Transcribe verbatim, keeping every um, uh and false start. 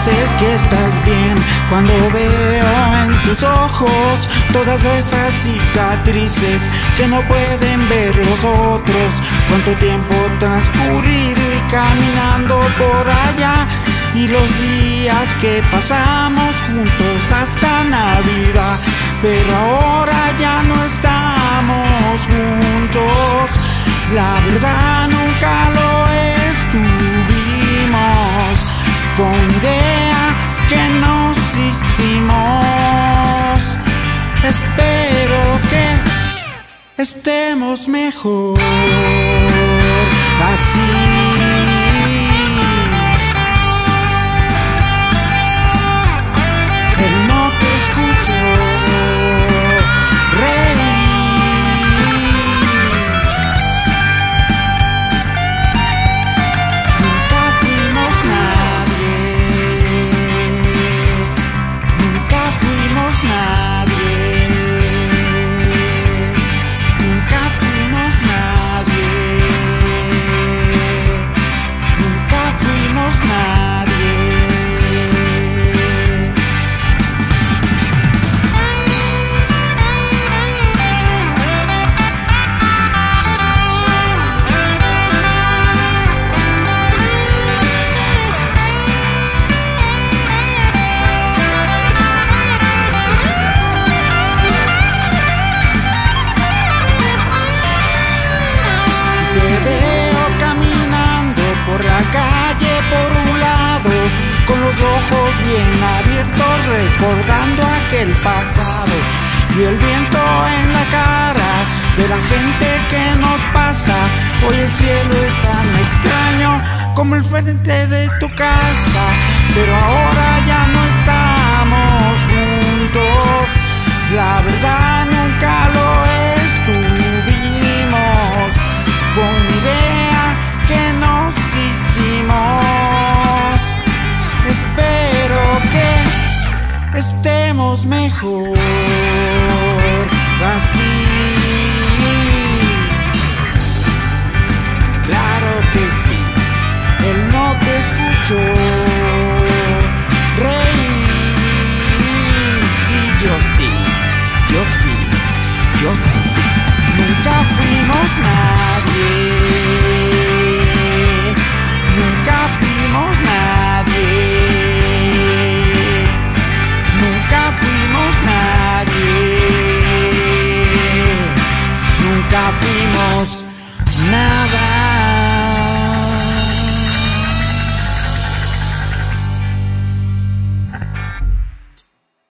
dices que estás bien cuando veo en tus ojos todas esas cicatrices que no pueden ver los otros. Cuánto tiempo transcurrido y caminando por allá, y los días que pasamos juntos hasta Navidad, pero ahora ya no estamos juntos. La verdad nunca lo estuvimos, fue una idea que nos hicimos. Espero que estemos mejor así. Con los ojos bien abiertos recordando aquel pasado, y el viento en la cara de la gente que nos pasa. Hoy el cielo es tan extraño como el frente de tu casa, pero ahora ya no estamos juntos. La verdad nunca lo estuvimos, fue una idea que nos hicimos. Espero que estemos mejor.